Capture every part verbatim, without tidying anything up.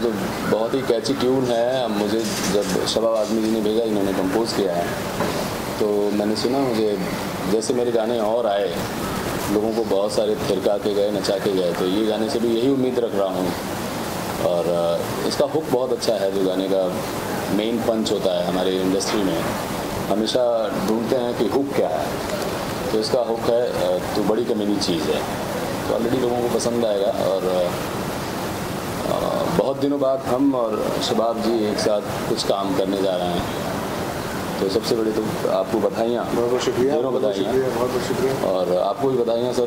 तो बहुत ही catchy tune है। मुझे जब शबाब आज़मी जी ने भेजा, इन्होंने कंपोज़ किया है, तो मैंने सुना, मुझे जैसे मेरे गाने और आए, लोगों को बहुत सारे थिरका के गए, नचा के गए, तो ये गाने से भी यही उम्मीद रख रहा हूँ। और इसका हुक बहुत अच्छा है, जो गाने का मेन पंच होता है हमारे इंडस्ट्री में। हमेशा ढूंढते हैं कि हुक क्या है, तो इसका हुक है तो बड़ी कमीनी चीज़ है, तो ऑलरेडी लोगों को पसंद आएगा। और बहुत दिनों बाद हम और शबाब जी एक साथ कुछ काम करने जा रहे हैं, तो सबसे बड़ी तो आपको बधाइयाँ, बहुत बहुत शुक्रिया, दोनों बधाइयाँ, बहुत बहुत शुक्रिया। और आपको भी बधाइयाँ सर।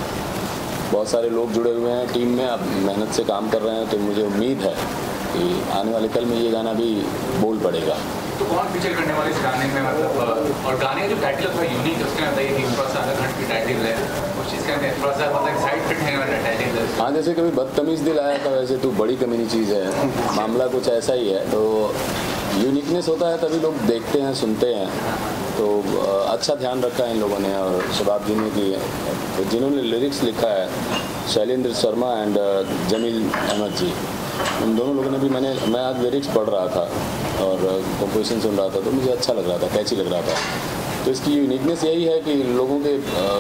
बहुत सारे लोग जुड़े हुए हैं टीम में, आप मेहनत से काम कर रहे हैं, तो मुझे उम्मीद है कि आने वाले कल में ये गाना भी बोल पड़ेगा। तो कौन फीचर करने वाले इस गाने में, मतलब, और गाने का जो टाइटल थोड़ा यूनिक है, उसके अंदर ये कि थोड़ा सा अलग हट की टाइटल है, उस चीज़ के अंदर थोड़ा सा मतलब एक्साइट करने वाला टाइटल है। हाँ, जैसे कभी बदतमीज़ दिल आया था, वैसे तू बड़ी कमीनी चीज़ है, मामला कुछ ऐसा ही है। तो यूनिकनेस होता है, तभी लोग देखते हैं, सुनते हैं, तो अच्छा ध्यान रखा है इन लोगों ने। और शबाब जी ने की, जिन्होंने लिरिक्स लिखा है, शैलेंद्र शर्मा एंड जमील अहमद जी, उन दोनों लोगों ने भी, मैंने मैं आज लिरिक्स पढ़ रहा था और कंपोजिशन सुन रहा था, तो मुझे अच्छा लग रहा था, कैची लग रहा था। तो इसकी यूनिकनेस यही है कि लोगों के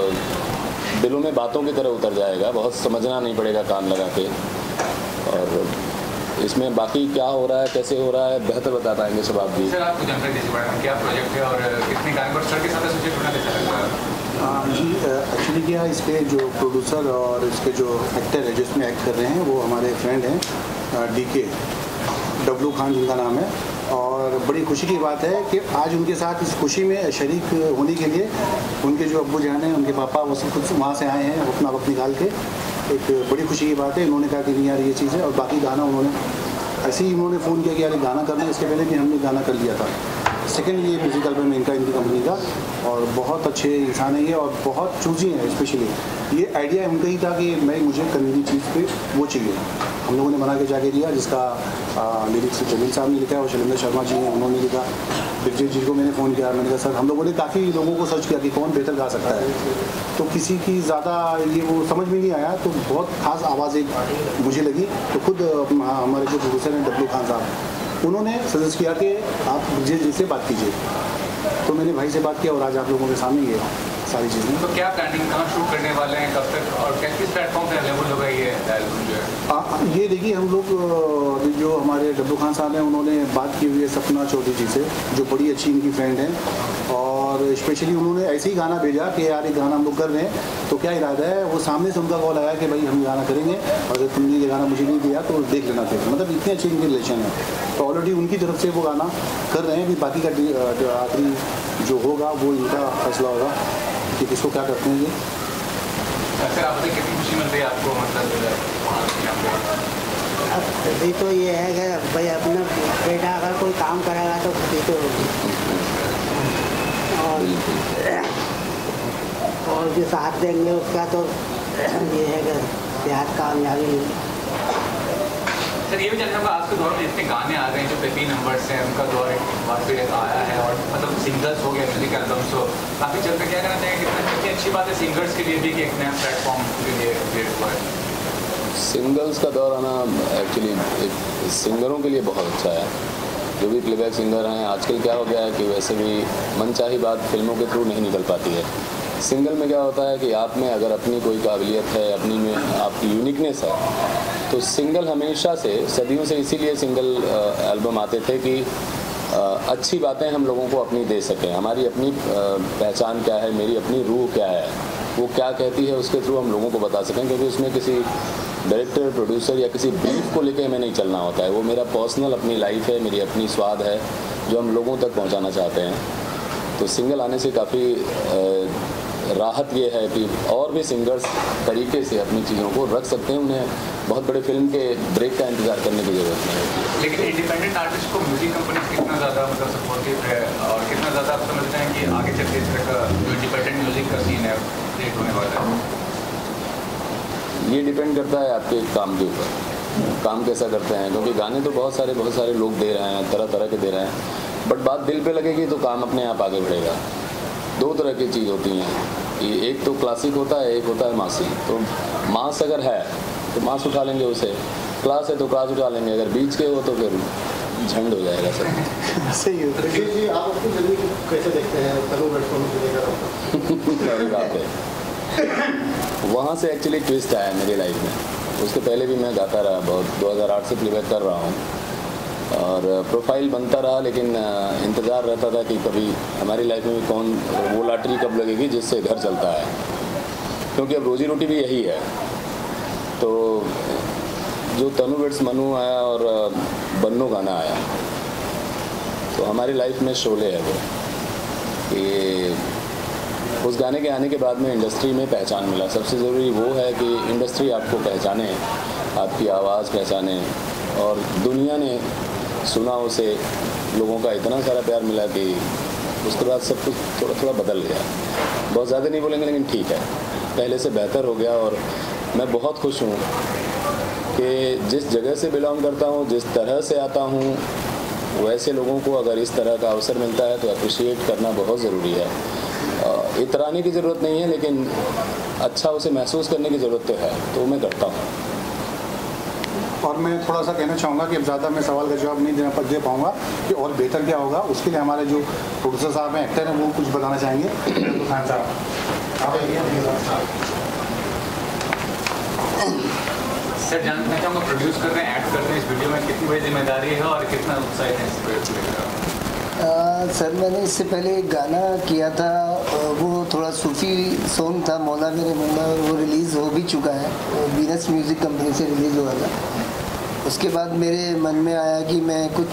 दिलों में बातों की तरह उतर जाएगा, बहुत समझना नहीं पड़ेगा कान लगा के। और इसमें बाकी क्या हो रहा है, कैसे हो रहा है, बेहतर बता पाएंगे शबाब जी। सर, आपको जानकारी दीजिए मैडम, क्या प्रोजेक्ट है और कितने गाने पर सर के साथ एसोसिएट होना कैसा लगता है? जी, एक्चुअली क्या है, इसके जो प्रोड्यूसर और इसके जो एक्टर है, जिसमें एक्ट कर रहे हैं, वो हमारे फ्रेंड हैं, डी के डब्लू खान जिनका नाम है। और बड़ी खुशी की बात है कि आज उनके साथ इस खुशी में शरीक होने के लिए उनके जो अब्बू जान हैं, उनके पापा, वो सब कुछ वहाँ से आए हैं अपना वक्त निकाल के। एक बड़ी खुशी की बात है। इन्होंने कहा कि नहीं यार ये चीज़ है, और बाकी गाना उन्होंने ऐसे ही उन्होंने फ़ोन किया कि यार गाना करना है, इसके पहले भी हमने गाना कर लिया था। सेकेंड ये म्यूज़िक एल्बम है इनका, इनकी कंपनी का, और बहुत अच्छे इंसान है ये, और बहुत चूजी हैं। स्पेशली ये आइडिया उनका ही था कि मैं मुझे कम्युनिटी चीज़ पे वो चाहिए, हम लोगों ने बना के जाके दिया, जिसका लिरिक्स जमील साहब ने लिखा है और शैलेंद्र शर्मा जी हैं, उन्होंने लिखा। ब्रिजेश जी को मैंने फ़ोन किया, मैंने कहा सर, हम लोगों ने काफ़ी लोगों को सर्च किया कि कौन बेहतर गा सकता है, तो किसी की ज़्यादा ये वो समझ में नहीं आया, तो बहुत खास आवाज़ एक मुझे लगी। तो खुद हमारे जो प्रोड्यूसर हैं डब्लू खान साहब, उन्होंने सजेस्ट किया कि आप ब्रिजेश जी से बात कीजिए। तो मैंने भाई से बात किया और आज आप लोगों के सामने ये सारी चीज़ें। तो क्या प्लानिंग, कहाँ शूट करने वाले हैं, कब तक, और किस प्लेटफॉर्म पे अवेलेबल होगा ये एल्बम जो है? ये देखिए, हम लोग जो हमारे डब्लू खान साहब हैं, उन्होंने बात की हुई है सपना चौधरी जी से, जो बड़ी अच्छी इनकी फ्रेंड हैं, और स्पेशली उन्होंने ऐसे ही गाना भेजा कि यार ये गाना हम लोग कर रहे हैं, तो क्या इरादा है। वो सामने से उनका कॉल आया कि भाई हम गाना करेंगे, और अगर तुमने ये गाना मुझे नहीं दिया तो देख लेना फिर। मतलब इतनी अच्छी इनकी रिलेशन है, तो ऑलरेडी उनकी तरफ से वो गाना कर रहे हैं। अभी बाकी का आखिरी जो होगा वो इनका फैसला होगा कि किसको क्या करते हैं ये। सर, आप बताइए कितनी खुशी मिल रही है आपको, मतलब अभी तो ये है कि भाई अपना बेटा अगर कोई काम करेगा तो खुशी तो होगी, और और जो साथ देंगे उसका तो ये है कि बेहद कामयाबी। सर, ये भी जानना होगा, आज के दौर में इतने गाने आ गए हैं जो पे नंबर्स हैं, उनका दौर एक बार फिर आया है, और मतलब सिंगल्स हो गए, म्यूजिक एल्बम्स हो, काफ़ी चल कर क्या कहना चाहिए, कितना कितनी अच्छी बात है सिंगर्स के लिए भी कि एक नया प्लेटफॉर्म के लिए क्रिएट हुआ है। सिंगल्स का दौर आना एक्चुअली एक सिंगरों के लिए बहुत अच्छा है। जो भी प्लेबैक सिंगर हैं, आजकल क्या हो गया है कि वैसे भी मनचाही बात फिल्मों के थ्रू नहीं निकल पाती है। सिंगल में क्या होता है कि आप में अगर अपनी कोई काबिलियत है, अपनी में आपकी यूनिकनेस है, तो सिंगल हमेशा से, सदियों से इसीलिए सिंगल एल्बम आते थे कि अच्छी बातें हम लोगों को अपनी दे सकें। हमारी अपनी पहचान क्या है, मेरी अपनी रूह क्या है, वो क्या कहती है, उसके थ्रू हम लोगों को बता सकें। क्योंकि उसमें किसी डायरेक्टर, प्रोड्यूसर या किसी ब्रीफ को लेके हमें नहीं चलना होता है। वो मेरा पर्सनल अपनी लाइफ है, मेरी अपनी स्वाद है, जो हम लोगों तक पहुंचाना चाहते हैं। तो सिंगल आने से काफ़ी राहत ये है कि और भी सिंगर्स तरीके से अपनी चीज़ों को रख सकते हैं, उन्हें बहुत बड़े फिल्म के ब्रेक का इंतजार करने की ज़रूरत नहीं होती है। लेकिन इंडिपेंडेंट आर्टिस्ट को म्यूजिक कंपनी कितना ज़्यादा मतलब सपोर्टिव है, और कितना ज़्यादा आप समझते हैं कि आगे चल के इस तरह का जो इंडिपेंडेंट म्यूजिक का सीन है क्रिएट होने वाला है? ये डिपेंड करता है आपके काम के ऊपर, काम कैसा करते हैं। क्योंकि गाने तो बहुत सारे बहुत सारे लोग दे रहे हैं, तरह तरह के दे रहे हैं, बट बात दिल पे लगेगी तो काम अपने आप आगे बढ़ेगा। दो तरह की चीज़ होती हैं, ये एक तो क्लासिक होता है, एक होता है मासी। तो मास अगर है तो मास उठा लेंगे उसे, क्लास है तो क्लास उठा लेंगे, अगर बीच के हो तो फिर झंड हो जाएगा सब। सही है। ब्रिजेश जी, आप अपनी जर्नी को कैसे देखते हैं तनु वेडफोन को लेकर? अरे बाप रे, वहाँ से एक्चुअली ट्विस्ट आया मेरी लाइफ में। उसके पहले भी मैं गाता रहा बहुत, दो हज़ार आठ से प्लेबैक कर रहा हूँ और प्रोफाइल बनता रहा, लेकिन इंतज़ार रहता था कि कभी हमारी लाइफ में भी कौन वो लॉटरी कब लगेगी जिससे घर चलता है, क्योंकि अब रोजी रोटी भी यही है। तो जो तनु वेड्स मनु आया और बन्नो गाना आया, तो हमारी लाइफ में शोले है वो कि उस गाने के आने के बाद में इंडस्ट्री में पहचान मिला। सबसे ज़रूरी वो है कि इंडस्ट्री आपको पहचाने, आपकी आवाज़ पहचाने, और दुनिया ने सुना उसे, लोगों का इतना सारा प्यार मिला कि उसके बाद सब कुछ थोड़ा थोड़ा बदल गया। बहुत ज़्यादा नहीं बोलेंगे लेकिन ठीक है, पहले से बेहतर हो गया। और मैं बहुत खुश हूँ कि जिस जगह से बिलोंग करता हूँ, जिस तरह से आता हूँ, वैसे लोगों को अगर इस तरह का अवसर मिलता है तो अप्रिशिएट करना बहुत ज़रूरी है। इतराने की ज़रूरत नहीं है, लेकिन अच्छा उसे महसूस करने की ज़रूरत तो है, तो मैं करता हूँ। और मैं थोड़ा सा कहना चाहूँगा कि अब ज़्यादा मैं सवाल का जवाब नहीं देना पर दे पाऊँगा कि और बेहतर क्या होगा, उसके लिए हमारे जो प्रोड्यूसर साहब हैं, एक्टर हैं, वो कुछ बताना चाहेंगे। तो खान साहब आप सर, जानना चाहूँगा प्रोड्यूस कर रहे हैं, एक्ट कर रहे हैं, इस वीडियो में कितनी बड़ी जिम्मेदारी है और कितना उत्साहित है इस प्रोजेक्ट को लेकर? सर मैंने इससे पहले एक गाना किया था, वो थोड़ा सूफी सॉन्ग था, मौला मेरे मौला, वो रिलीज़ हो भी चुका है, वीनस म्यूज़िक कंपनी से रिलीज़ हुआ था। उसके बाद मेरे मन में आया कि मैं कुछ,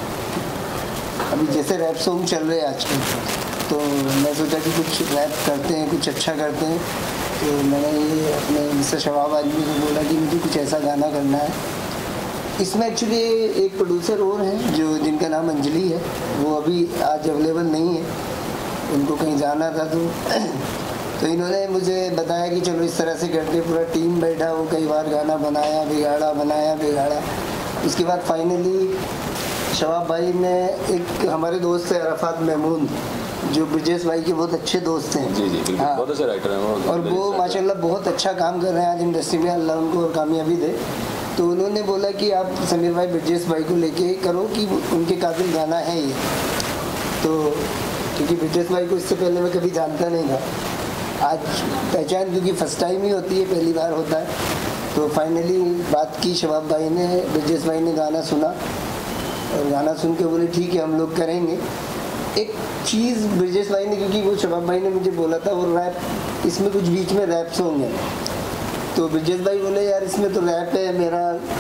अभी जैसे रैप सॉन्ग चल रहे हैं आजकल, तो मैं सोचा कि कुछ रैप करते हैं, कुछ अच्छा करते हैं। तो मैंने ये अपने मिस्टर शबाब आदमी को बोला कि मुझे कुछ ऐसा गाना करना है। इसमें एक्चुअली एक प्रोड्यूसर और हैं जो, जिनका नाम अंजलि है, वो अभी आज अवेलेबल नहीं है, उनको कहीं जाना था। तो तो इन्होंने मुझे बताया कि चलो इस तरह से करते, पूरा टीम बैठा, वो कई बार गाना बनाया बिगाड़ा बनाया बिगाड़ा। उसके बाद फाइनली शबाब भाई ने, एक हमारे दोस्त है अरफात महमूद, जो ब्रिजेश भाई के बहुत अच्छे दोस्त हैं। जी जी, हाँ, बहुत अच्छे राइटर हैं वो, और वो माशाल्लाह बहुत अच्छा काम कर रहे हैं आज इंडस्ट्री में, अल्लाह उनको कामयाबी दे। तो उन्होंने बोला कि आप समीर भाई ब्रिजेश भाई को लेके करो कि उनके काबिल गाना है ये। तो क्योंकि ब्रिजेश भाई को इससे पहले मैं कभी जानता नहीं था, आज पहचान क्योंकि फर्स्ट टाइम ही होती है, पहली बार होता है। तो फाइनली बात की शबाब भाई ने, ब्रिजेश भाई ने गाना सुना और गाना सुन के बोले ठीक है हम लोग करेंगे। एक चीज़ ब्रिजेश भाई ने, क्योंकि वो शबाब भाई ने मुझे बोला था वो रैप, इसमें कुछ बीच में रैप सॉन्ग है, तो ब्रिजेश भाई बोले यार इसमें तो रैप है मेरा।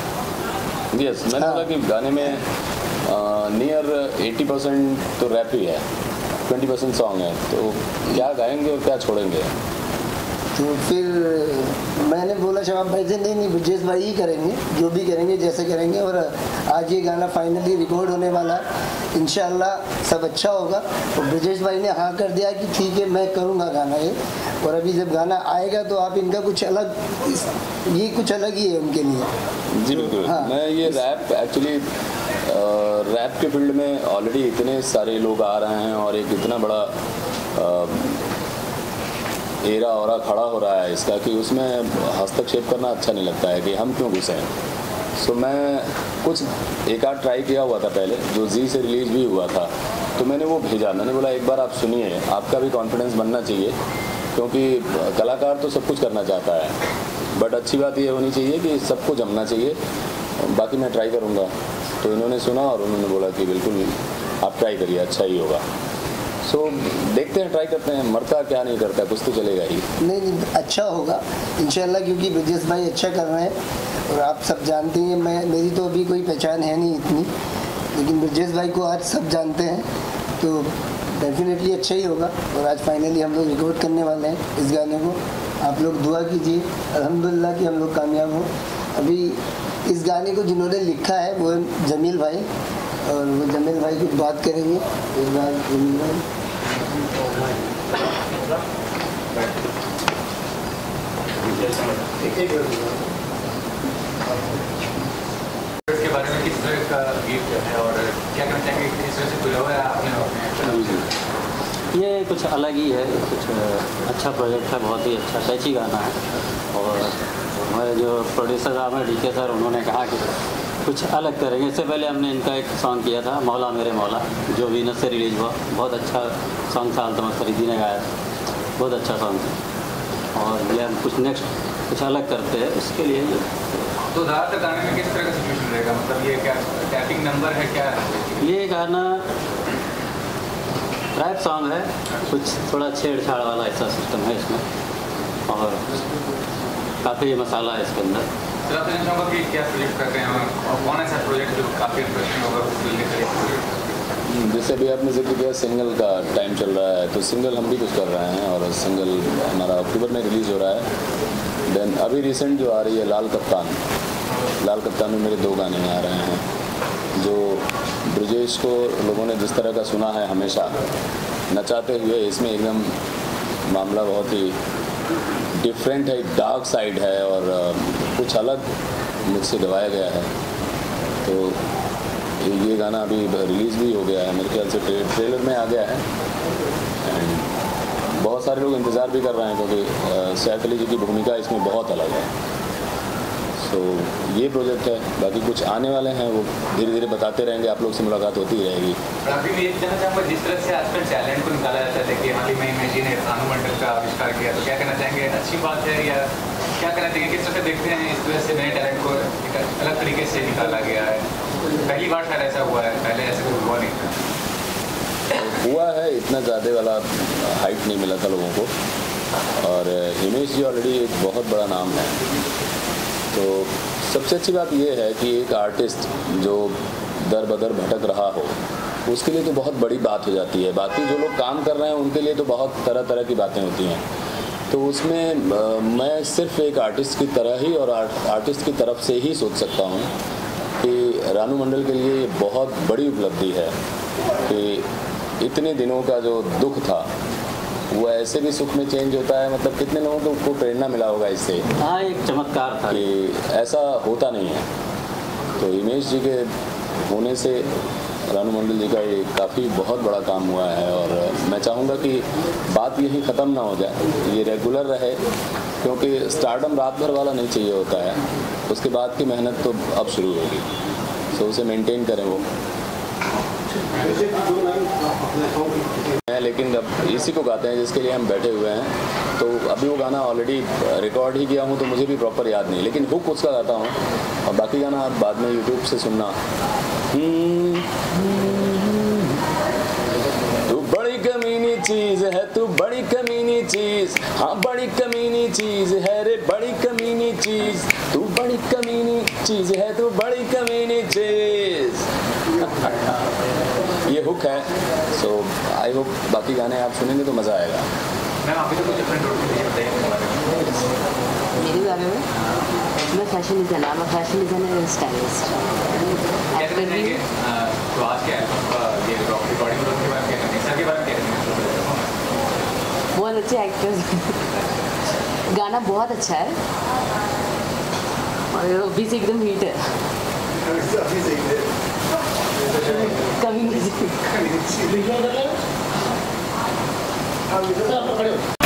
यस, मैंने बोला कि गाने में नियर अस्सी परसेंट तो रैप ही है, बीस परसेंट सॉन्ग है, तो क्या गाएंगे और क्या छोड़ेंगे। तो फिर मैंने बोला शबाब भाई से नहीं नहीं ब्रिजेश भाई ही करेंगे, जो भी करेंगे जैसे करेंगे। और आज ये गाना फाइनली रिकॉर्ड होने वाला है, इंशाल्लाह सब अच्छा होगा। और ब्रिजेश भाई ने हाँ कर दिया कि ठीक है मैं करूँगा गाना ये। और अभी जब गाना आएगा तो आप इनका कुछ अलग, ये कुछ अलग ही है उनके लिए। जी बिल्कुल। हाँ। मैं ये रैप एक्चुअली रैप के फील्ड में ऑलरेडी इतने सारे लोग आ रहे हैं और एक इतना बड़ा आ, एरा और खड़ा हो रहा है इसका कि उसमें हस्तक्षेप करना अच्छा नहीं लगता है कि हम क्यों घुसें। सो so, मैं कुछ एक आध ट्राई किया हुआ था पहले, जो जी से रिलीज़ भी हुआ था, तो मैंने वो भेजा। मैंने बोला एक बार आप सुनिए, आपका भी कॉन्फिडेंस बनना चाहिए, क्योंकि कलाकार तो सब कुछ करना चाहता है, बट अच्छी बात ये होनी चाहिए कि सबको जमना चाहिए। बाकी मैं ट्राई करूँगा। तो इन्होंने सुना और उन्होंने बोला कि बिल्कुल आप ट्राई करिए, अच्छा ही होगा। सो so, देखते हैं, ट्राई करते हैं, मरता क्या नहीं करता, कुछ तो चलेगा ही। नहीं नहीं अच्छा होगा इंशाल्लाह, क्योंकि ब्रिजेश भाई अच्छा कर रहे हैं और आप सब जानते हैं, मैं मेरी तो अभी कोई पहचान है नहीं इतनी, लेकिन ब्रिजेश भाई को आज सब जानते हैं, तो डेफिनेटली अच्छा ही होगा। और आज फाइनली हम लोग रिकॉर्ड करने वाले हैं इस गाने को। आप लोग दुआ कीजिए अल्हम्दुलिल्लाह कि हम लोग कामयाब हों। अभी इस गाने को जिन्होंने लिखा है वो है जमील भाई, और वो जमील भाई की बात करेंगे इस बार। जमील भाई इसके बारे में किस तरह का गीत है और क्या कहना चाहेंगे, किस तरह से खुला हुआ है आपने? ये कुछ अलग ही है, कुछ अच्छा प्रोजेक्ट है, बहुत ही अच्छा कैची गाना है। और हमारे जो प्रोड्यूसर साहब हैं डी के सर, उन्होंने कहा कि कुछ अलग करेंगे। इससे पहले हमने इनका एक सॉन्ग किया था मौला मेरे मौला, जो वीनस से रिलीज हुआ, बहुत अच्छा सॉन्ग था, अल्तमत फरीदी ने गाया, बहुत अच्छा सॉन्ग था। और ये हम कुछ नेक्स्ट कुछ अलग करते हैं, उसके लिए ये तो ज़्यादातर गाने में किस तरह का सिचुएशन रहेगा, मतलब ये क्या टैपिंग नंबर है क्या है? ये गाना रैप सॉन्ग है, कुछ थोड़ा छेड़छाड़ वाला ऐसा सिस्टम है इसमें, और काफ़ी मसाला है इसके अंदर। सर आप जानना चाहूँगा कि क्या प्रोजेक्ट कर रहे हैं और कौन ऐसा प्रोजेक्ट जो काफ़ी इंटरेस्टिंग होगा उसके लिए? जैसे अभी आपने जिक्र किया सिंगल का टाइम चल रहा है, तो सिंगल हम भी कुछ कर रहे हैं, और सिंगल हमारा अक्टूबर में रिलीज़ हो रहा है। देन अभी रिसेंट जो आ रही है लाल कप्तान, लाल कप्तान में मेरे दो गाने आ रहे हैं, जो ब्रजेश को लोगों ने जिस तरह का सुना है हमेशा नचाते हुए, इसमें एकदम मामला बहुत ही डिफरेंट है, डार्क साइड है, और कुछ अलग मुझसे गवाया गया है। तो ये गाना अभी रिलीज़ भी हो गया है, मेरे ख्याल से ट्रे, ट्रेलर में आ गया है। एंड बहुत सारे लोग इंतज़ार भी कर रहे हैं, क्योंकि सैफ अली जी की भूमिका इसमें बहुत अलग है। तो ये प्रोजेक्ट है, बाकी कुछ आने वाले हैं, वो धीरे धीरे बताते रहेंगे, आप लोग से मुलाकात होती ही रहेगी। अभी मैं ये जानना चाहूँगा, जिस तरह से आजकल टैलेंट को निकाला जाता है, देखिए हाल ही में इमेजिन ने रानू मंडल का आविष्कार किया, तो क्या कहना चाहेंगे, अच्छी बात है या क्या कहना चाहिए, किस तरह से देखते हैं इस वजह से नए टैलेंट को एक अलग तरीके से निकाला गया है? पहली बार शायद ऐसा हुआ है, पहले ऐसा कुछ हुआ नहीं था। हुआ है, इतना ज़्यादा वाला हाइट नहीं मिला था लोगों को, और हिमेश जी ऑलरेडी एक बहुत बड़ा नाम है। तो सबसे अच्छी बात यह है कि एक आर्टिस्ट जो दर बदर भटक रहा हो, उसके लिए तो बहुत बड़ी बात हो जाती है। बाकी जो लोग काम कर रहे हैं उनके लिए तो बहुत तरह तरह की बातें होती हैं। तो उसमें आ, मैं सिर्फ एक आर्टिस्ट की तरह ही और आर्ट, आर्टिस्ट की तरफ से ही सोच सकता हूँ कि रानू मंडल के लिए ये बहुत बड़ी उपलब्धि है कि इतने दिनों का जो दुख था वो ऐसे भी सुख में चेंज होता है। मतलब कितने लोगों को प्रेरणा मिला होगा इससे। हाँ, एक चमत्कार था कि ऐसा होता नहीं है। तो हिमेश जी के होने से रानू मंडल जी का ये काफ़ी बहुत बड़ा काम हुआ है, और मैं चाहूँगा कि बात यहीं ख़त्म ना हो जाए, ये रेगुलर रहे, क्योंकि स्टारडम रात भर वाला नहीं चाहिए होता है, उसके बाद की मेहनत तो अब शुरू होगी, तो उसे मेंटेन करें वो। मैं लेकिन अब इसी को गाते हैं जिसके लिए हम बैठे हुए हैं, तो अभी वो गाना ऑलरेडी रिकॉर्ड ही किया हूँ, तो मुझे भी प्रॉपर याद नहीं, लेकिन हुक उसका गाता हूँ, और बाकी गाना आप बाद में यूट्यूब से सुनना। तू बड़ी कमीनी चीज़ है, तू बड़ी कमीनी चीज़, हाँ बड़ी कमीनी चीज़ है रे, बड़ी कमीनी चीज़, तू बड़ी कमीनी चीज़ है, तू बड़ी कमीनी चीज़। ये हुक है। सो आई होप बाकी गाने आप सुनेंगे तो मज़ा आएगा। मैम अभी तो कुछ डिफरेंट रोल मेरे बारे में मैं फैशन डिज़ाइनर, मैं फैशन डिज़ाइनर स्टाइलिस्ट। कैसे देंगे तो आज के एल्बम का ये रिकॉर्डिंग रोल के बारे में क्या करेंगे, सर के बारे में क्या करेंगे? बहुत अच्छे एक्टर्स, गाना बहुत अच्छा है और अभी से एकदम हिट है। कभी नहीं